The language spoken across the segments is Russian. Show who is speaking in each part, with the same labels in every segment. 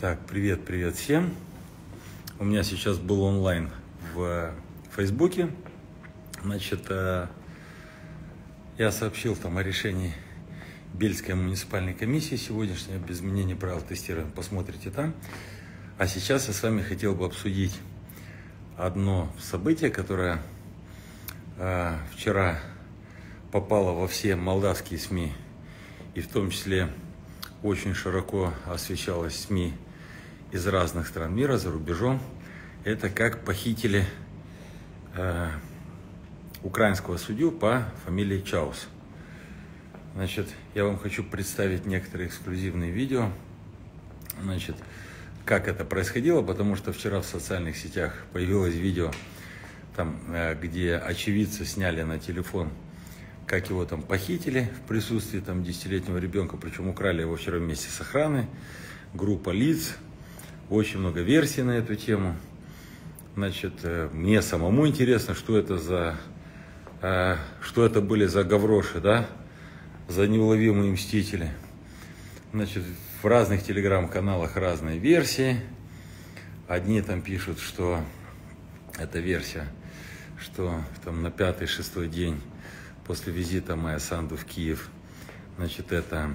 Speaker 1: Так, привет всем. У меня сейчас был онлайн в Фейсбуке. Значит, я сообщил там о решении Бельской муниципальной комиссии сегодняшней без изменения правил тестирования. Посмотрите там. А сейчас я с вами хотел бы обсудить одно событие, которое вчера попало во все молдавские СМИ, и в том числе очень широко освещалось СМИ из разных стран мира, за рубежом. Это как похитили украинского судью по фамилии Чаус. Значит, я вам хочу представить некоторые эксклюзивные видео, значит, как это происходило, потому что вчера в социальных сетях появилось видео, там, где очевидцы сняли на телефон, как его там похитили в присутствии там 10-летнего ребенка, причем украли его вчера вместе с охраной, группа лиц, очень много версий на эту тему. Значит, мне самому интересно, что это были за гавроши, да, за неуловимые мстители. Значит, в разных телеграм-каналах разные версии. Одни там пишут, что эта версия, что там на 5-6 день после визита Майя Санду в Киев, значит,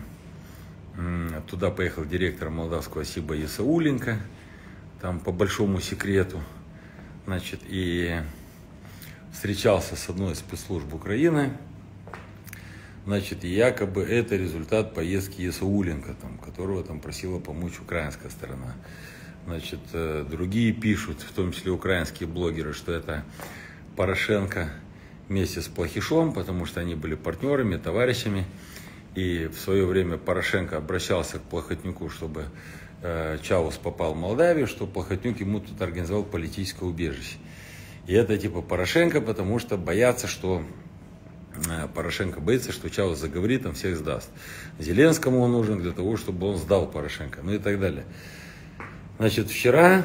Speaker 1: туда поехал директор молдавского СИБа Ясауленко, там по большому секрету, значит, и встречался с одной из спецслужб Украины, значит, и якобы это результат поездки Ясауленко, там, которого там просила помочь украинская сторона. Значит, другие пишут, в том числе украинские блогеры, что это Порошенко вместе с Плохишом, потому что они были партнерами, товарищами. И в свое время Порошенко обращался к Плохотнюку, чтобы Чаус попал в Молдавию, что Плохотнюк ему тут организовал политическое убежище. И это типа Порошенко, потому что Порошенко боится, что Чаус заговорит, он всех сдаст. Зеленскому он нужен для того, чтобы он сдал Порошенко, ну и так далее. Значит, вчера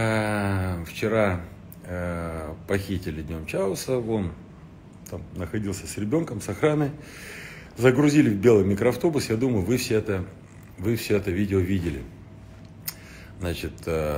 Speaker 1: похитили днем Чауса, он там находился с ребенком, с охраной, загрузили в белый микроавтобус. Я думаю, вы все это видео видели. Значит,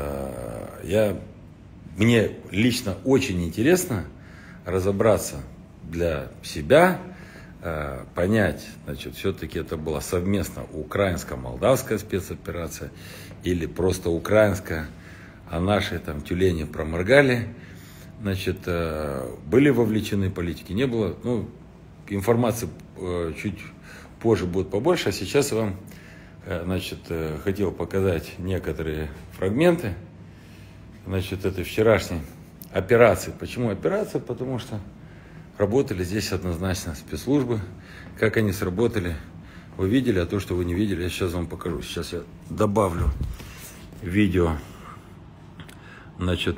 Speaker 1: мне лично очень интересно разобраться для себя, понять, значит, все-таки это была совместно украинско-молдавская спецоперация или просто украинская, а наши там тюлени проморгали. Значит, были вовлечены политики, не было. Ну, информации чуть позже будет побольше, а сейчас я вам, значит, хотел показать некоторые фрагменты, значит, этой вчерашней операции. Почему операция? Потому что работали здесь однозначно спецслужбы. Как они сработали, вы видели, а то, что вы не видели, я сейчас вам покажу. Сейчас я добавлю видео, значит,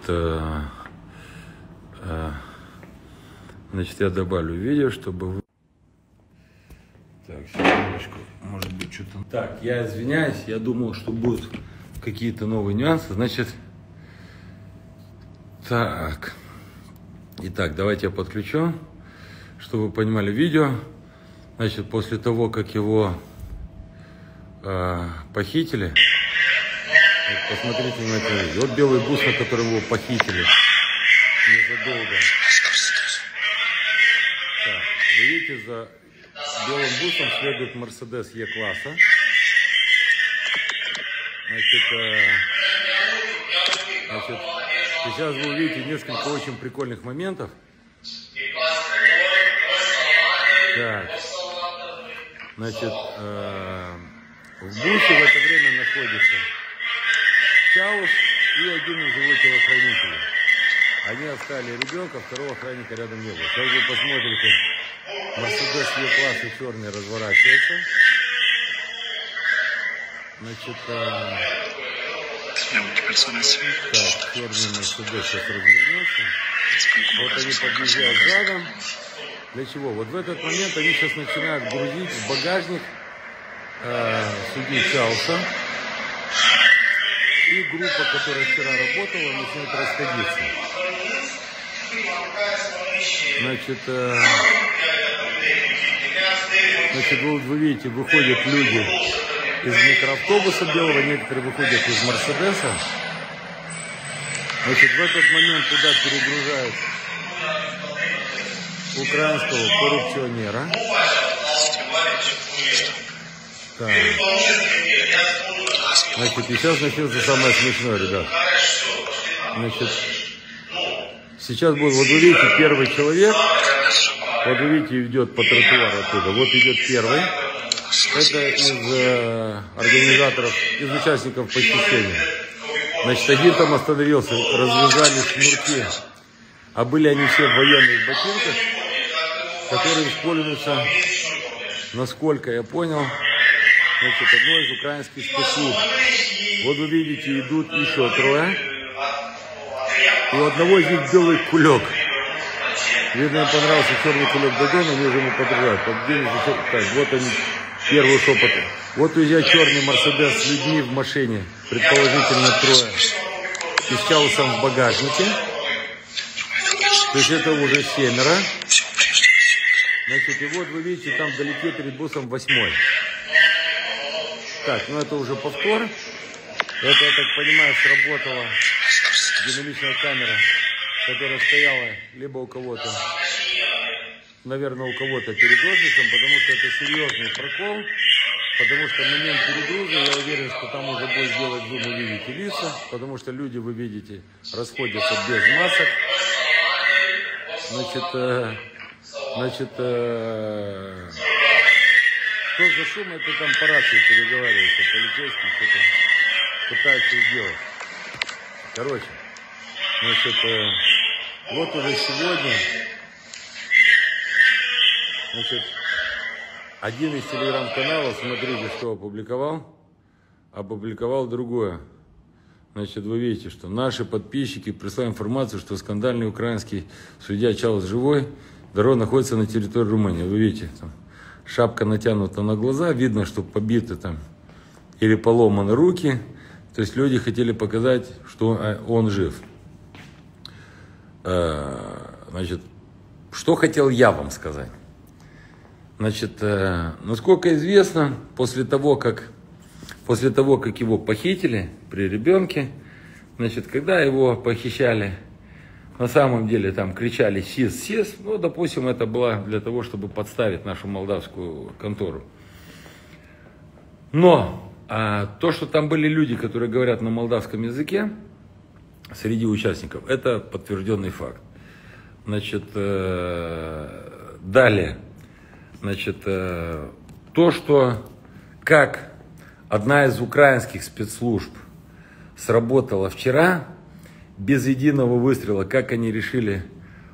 Speaker 1: я добавлю видео, чтобы вы... Так, секундочку, может быть, что-то... Так, я извиняюсь, я думал, что будут какие-то новые нюансы, значит... Так, итак, давайте я подключу, чтобы вы понимали видео. Значит, после того, как его похитили, вот, посмотрите на это видео. Вот белый бус, на котором его похитили незадолго. Так, вы видите, за белым бусом следует Мерседес Е-класса. Значит, сейчас вы увидите несколько очень прикольных моментов. Так, значит, в бусе в это время находится Чаус и один из его телохранителей. Они оставили ребенка, второго охранника рядом не было. Сейчас вы посмотрите, Мерседес Е-класса черный разворачивается. Значит, так, черный Мерседес сейчас развернется. Вот они подъезжают задом. Для чего? Вот в этот момент они сейчас начинают грузить в багажник судью Чауса. И группа, которая вчера работала, начинает расходиться. Значит, вы видите, выходят люди из микроавтобуса белого, некоторые выходят из Мерседеса. Значит, в этот момент туда перегружают украинского коррупционера. Так. Значит, и сейчас начнется самое смешное, ребят. Значит, сейчас будет, вот вы видите, первый человек, вот вы видите, идет по тротуару оттуда, вот идет первый. Это из организаторов, из участников похищения. Значит, один там остановился, развязали шнурки, а были они все в военных ботинках, которые используются, насколько я понял, значит, одной из украинских спецслужб. Вот вы видите, идут еще трое, и у одного из них белый кулек. Видно, им понравился черный кулек Додона, они уже ему подражают. Так, вот они, первый шепот. Вот уезжает черный Мерседес с людьми в машине, предположительно трое, и с Чаусом в багажнике. То есть это уже 7. Значит, и вот вы видите, там вдалеке перед бусом 8. Так, ну это уже повтор. Это, я так понимаю, сработала динамичная камера, которая стояла либо у кого-то, наверное, у кого-то перед офисом, потому что это серьезный прокол, потому что в момент перегруза, я уверен, что там уже будет делать зум, вы видите лица, потому что люди, вы видите, расходятся без масок. Значит, что за шум, это там по рации переговаривается, полицейские что-то пытаются сделать. Короче, значит, вот уже сегодня, значит, один из телеграм-каналов, смотрите, что опубликовал другое. Значит, вы видите, что наши подписчики прислали информацию, что скандальный украинский судья Чаус живой, Дорога находится на территории Румынии. Вы видите, там шапка натянута на глаза, видно, что побиты там или поломаны руки. То есть люди хотели показать, что он жив. Значит, что хотел я вам сказать? Значит, насколько известно, после того, как его похитили при ребенке, значит, когда его похищали, на самом деле там кричали «СИС, СИС», ну, допустим, это было для того, чтобы подставить нашу молдавскую контору. Но то, что там были люди, которые говорят на молдавском языке, среди участников, это подтвержденный факт. Значит, далее, значит, то, что как одна из украинских спецслужб сработала вчера, без единого выстрела, как они решили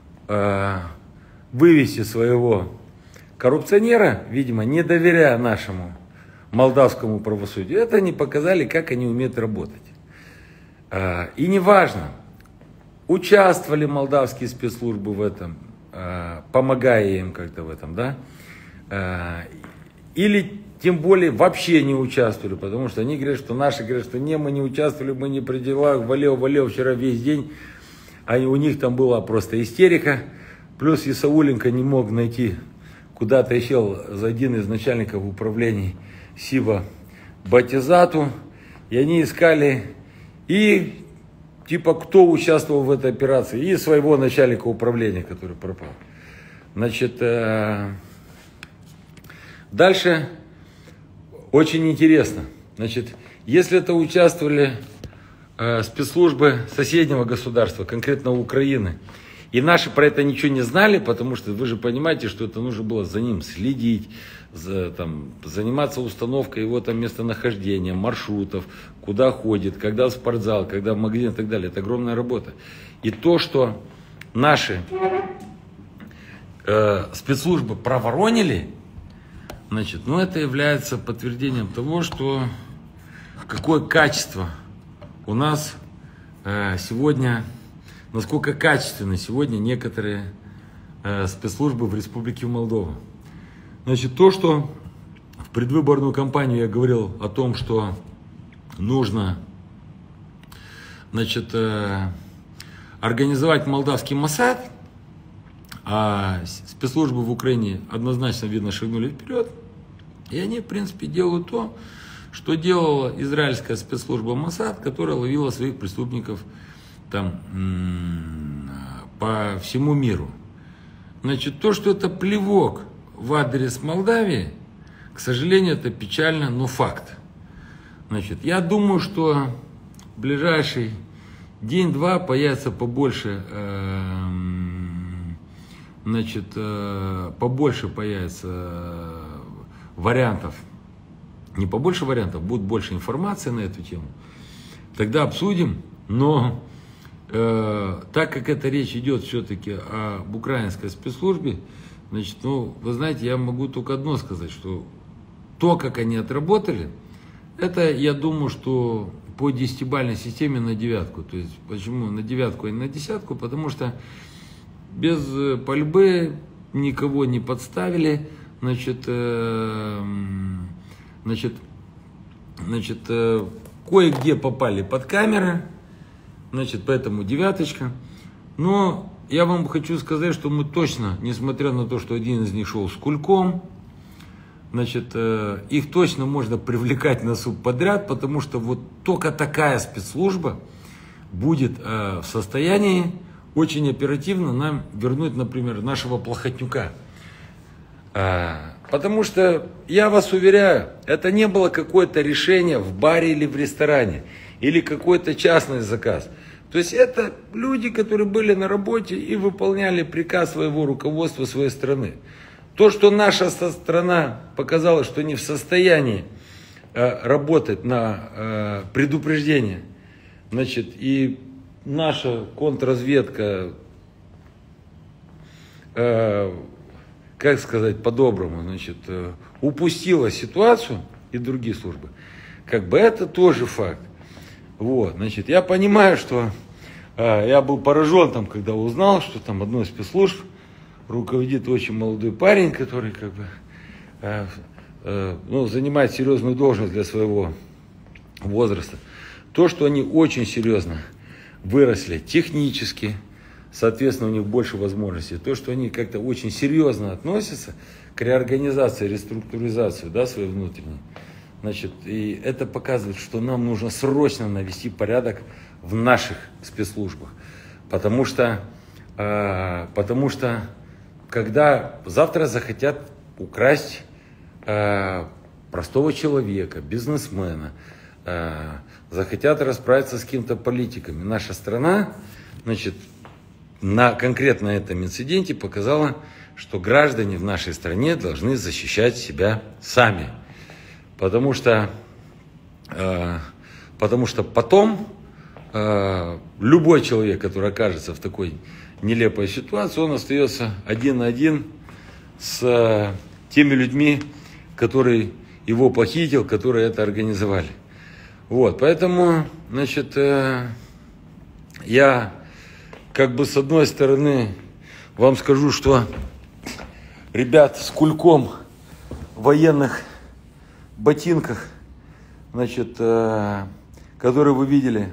Speaker 1: вывести своего коррупционера, видимо, не доверяя нашему молдавскому правосудию, это они показали, как они умеют работать. И неважно, участвовали молдавские спецслужбы в этом, помогая им как-то в этом, да, или тем более вообще не участвовали, потому что они говорят, что наши говорят, что не, мы не участвовали, мы не при делах, болел вчера весь день, а у них там была просто истерика, плюс Исауленко не мог найти, куда-то исчез за один из начальников управления СИБа Батизату, и они искали и типа кто участвовал в этой операции, и своего начальника управления, который пропал. Значит, дальше очень интересно. Значит, если это участвовали спецслужбы соседнего государства, конкретно Украины, и наши про это ничего не знали, потому что вы же понимаете, что это нужно было за ним следить, заниматься установкой его там местонахождения, маршрутов, куда ходит, когда в спортзал, когда в магазин и так далее. Это огромная работа. И то, что наши спецслужбы проворонили, значит, ну это является подтверждением того, что какое качество у нас сегодня, насколько качественны сегодня некоторые спецслужбы в Республике Молдова. Значит, то, что в предвыборную кампанию я говорил о том, что нужно, значит, организовать молдавский Моссад, а спецслужбы в Украине однозначно, видно, шагнули вперед, и они, в принципе, делают то, что делала израильская спецслужба Моссад, которая ловила своих преступников там по всему миру. Значит, то, что это плевок в адрес Молдавии, к сожалению, это печально, но факт. Значит, я думаю, что в ближайший день-два появится побольше, побольше появится вариантов. Не побольше вариантов, будет больше информации на эту тему. Тогда обсудим, но так как эта речь идет все-таки об украинской спецслужбе, значит, ну, вы знаете, я могу только одно сказать, что то, как они отработали, это, я думаю, что по 10-бальной системе на 9. То есть, почему на 9, а не на 10? Потому что без пальбы никого не подставили, кое-где попали под камеры, значит, поэтому 9. Но я вам хочу сказать, что мы точно, несмотря на то, что один из них шел с кульком, значит, их точно можно привлекать на суд подряд, потому что вот только такая спецслужба будет в состоянии очень оперативно нам вернуть, например, нашего Плохотнюка. Потому что, я вас уверяю, это не было какое-то решение в баре или в ресторане, или какой-то частный заказ. То есть это люди, которые были на работе и выполняли приказ своего руководства своей страны. То, что наша страна показала, что не в состоянии работать на предупреждение, значит, и наша контрразведка, как сказать по-доброму, значит, упустила ситуацию и другие службы, как бы это тоже факт. Вот, значит, я понимаю, что я был поражен, там, когда узнал, что там одной из спецслужб руководит очень молодой парень, который как бы занимает серьезную должность для своего возраста. То, что они очень серьезно выросли технически, соответственно, у них больше возможностей. То, что они как-то очень серьезно относятся к реорганизации, реструктуризации, да, своей внутренней. Значит, и это показывает, что нам нужно срочно навести порядок в наших спецслужбах. Потому что когда завтра захотят украсть простого человека, бизнесмена, захотят расправиться с какими-то политиками, наша страна, значит, конкретно на этом инциденте показала, что граждане в нашей стране должны защищать себя сами. Потому что потом любой человек, который окажется в такой нелепой ситуации, он остается один на один с теми людьми, которые его похитил, которые это организовали. Вот, поэтому, значит, я как бы с одной стороны вам скажу, что ребят с кульком в военных ботинках, значит, которые вы видели,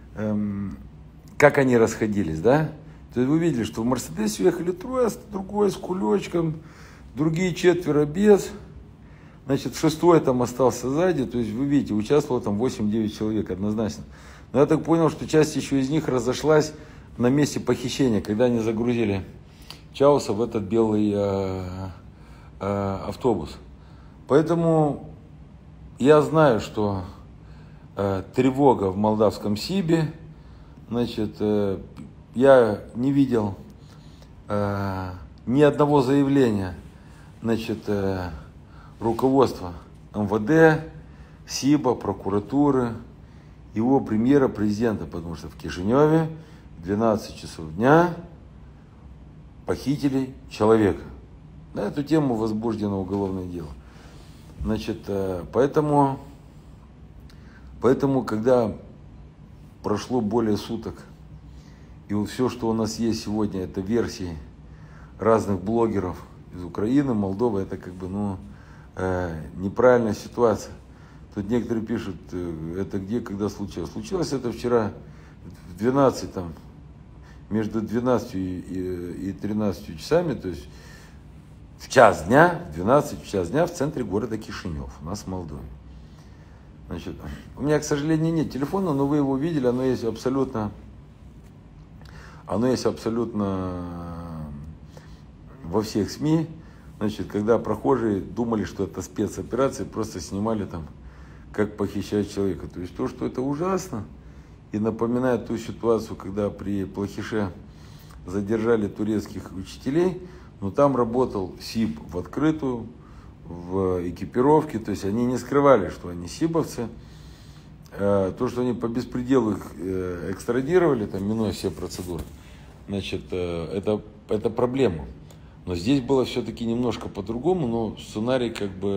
Speaker 1: как они расходились, да? То есть вы видели, что в Мерседесе ехали трое, другой с кулечком, другие 4 без, значит, 6-й там остался сзади, то есть вы видите, участвовало там 8-9 человек однозначно. Но я так понял, что часть еще из них разошлась на месте похищения, когда они загрузили Чауса в этот белый автобус. Поэтому я знаю, что тревога в молдавском СИБе, значит, я не видел ни одного заявления, значит, руководства МВД, СИБа, прокуратуры, его премьера, президента, потому что в Кишиневе в 12 часов дня похитили человека. На эту тему возбуждено уголовное дело. Значит, поэтому, когда прошло более суток, и вот все, что у нас есть сегодня, это версии разных блогеров из Украины, Молдовы, это как бы, неправильная ситуация. Тут некоторые пишут, это где, когда случилось. Случилось это вчера в 12, там, между 12 и 13 часами, то есть в час дня, в 12 час дня в центре города Кишинев, у нас в Молдове. Значит, у меня, к сожалению, нет телефона, но вы его видели, оно есть абсолютно во всех СМИ. Значит, когда прохожие думали, что это спецоперация, просто снимали там, как похищать человека. То есть то, что это ужасно, и напоминает ту ситуацию, когда при Плохише задержали турецких учителей, но там работал СИП в открытую, в экипировке, то есть они не скрывали, что они сиповцы. То, что они по беспределу их экстрадировали, там, минуя все процедуры, значит, это проблема. Но здесь было все-таки немножко по-другому, но сценарий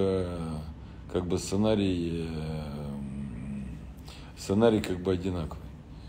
Speaker 1: сценарий одинаковый.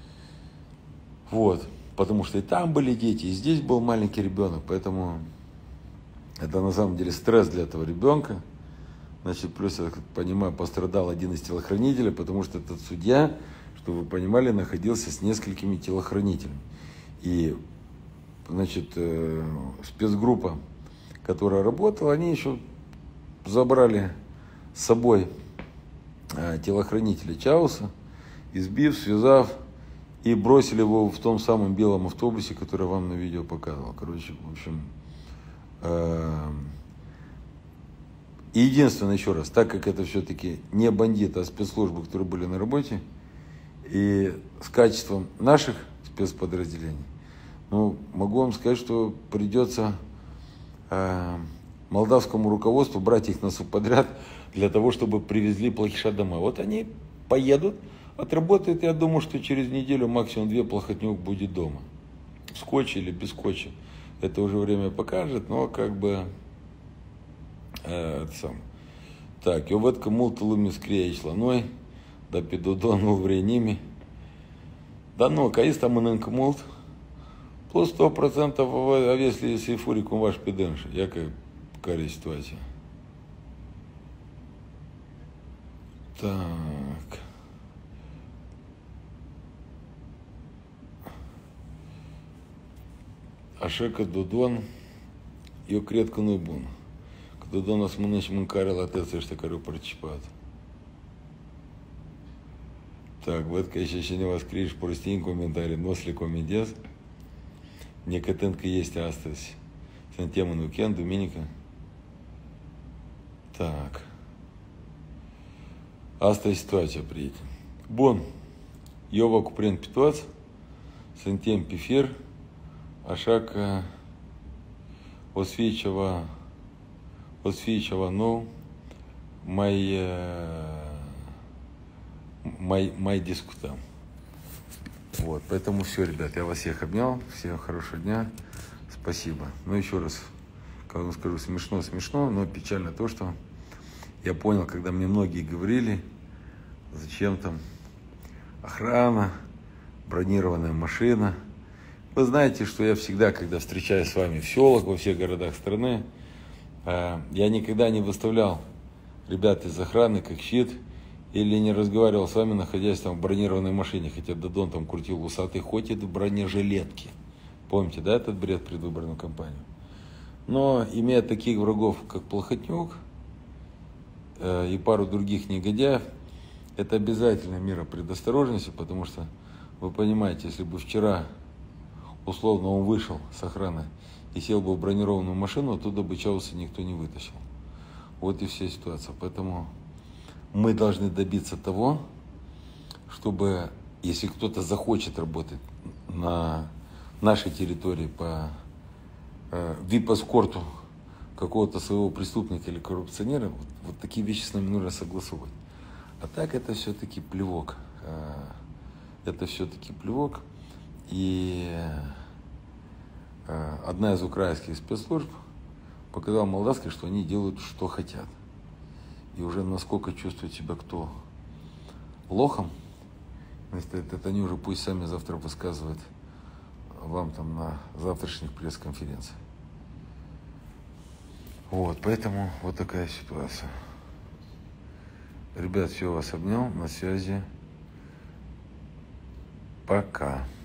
Speaker 1: Вот. Потому что и там были дети, и здесь был маленький ребенок, поэтому это на самом деле стресс для этого ребенка. Значит, плюс, я понимаю, пострадал один из телохранителей, потому что этот судья, чтобы вы понимали, находился с несколькими телохранителями. И, значит, спецгруппа, которая работала, они еще забрали с собой телохранителя Чауса, избив, связав, и бросили его в том самом белом автобусе, который я вам на видео показывал. Короче, в общем... И единственное, еще раз, так как это все-таки не бандиты, а спецслужбы, которые были на работе, и с качеством наших спецподразделений, ну, могу вам сказать, что придется молдавскому руководству брать их на субподряд для того, чтобы привезли Плохиша домой. Вот они поедут, отработают, я думаю, что через неделю, максимум 2, Плохотнюк будет дома. В скотче или без скотча. Это уже время покажет, но как бы Так, Йоветка мултулуми скриеч ланой, да пидудону вреними. Да ну, каис там иненка мулт. Плюс 100%, а если сейфурикум ваш пиденш, яка карі ситуація. Так. Ашека Дудон и окретка Нуйбун. Дудон османич мункарил отец, что корю парчипат. Так, вот еще не воскриш простень комментарий, носли комедес. Некотенка есть астась. Сантема Нукен, Доминика. Так. Аста ситуация приедет. Бон. Йова купрен питоц. Сантем пифир. Ашака Освичева, ну, май дискутам. Вот, поэтому все, ребят, я вас всех обнял, всем хорошего дня, спасибо. Ну, еще раз, как вам скажу, смешно, но печально то, что я понял, когда мне многие говорили, зачем там охрана, бронированная машина. Вы знаете, что я всегда, когда встречаюсь с вами в селах, во всех городах страны, я никогда не выставлял ребят из охраны как щит или не разговаривал с вами, находясь там в бронированной машине, хотя Дадон там крутил усатый, хоть и в бронежилетке. Помните, да, этот бред предвыборную кампанию? Но имея таких врагов, как Плохотнюк и пару других негодяев, это обязательно мера предосторожности, потому что, вы понимаете, если бы вчера условно он вышел с охраны и сел бы в бронированную машину, оттуда бы Чауса никто не вытащил. Вот и вся ситуация. Поэтому мы должны добиться того, чтобы, если кто-то захочет работать на нашей территории по вип-эскорту какого-то своего преступника или коррупционера, вот такие вещи с нами нужно согласовывать. А так это все-таки плевок. И одна из украинских спецслужб показала молдавской, что они делают, что хотят. И уже насколько чувствует себя кто лохом, это они уже пусть сами завтра высказывают вам там на завтрашних пресс-конференциях. Вот, поэтому вот такая ситуация. Ребят, все, вас обнял, на связи. Пока.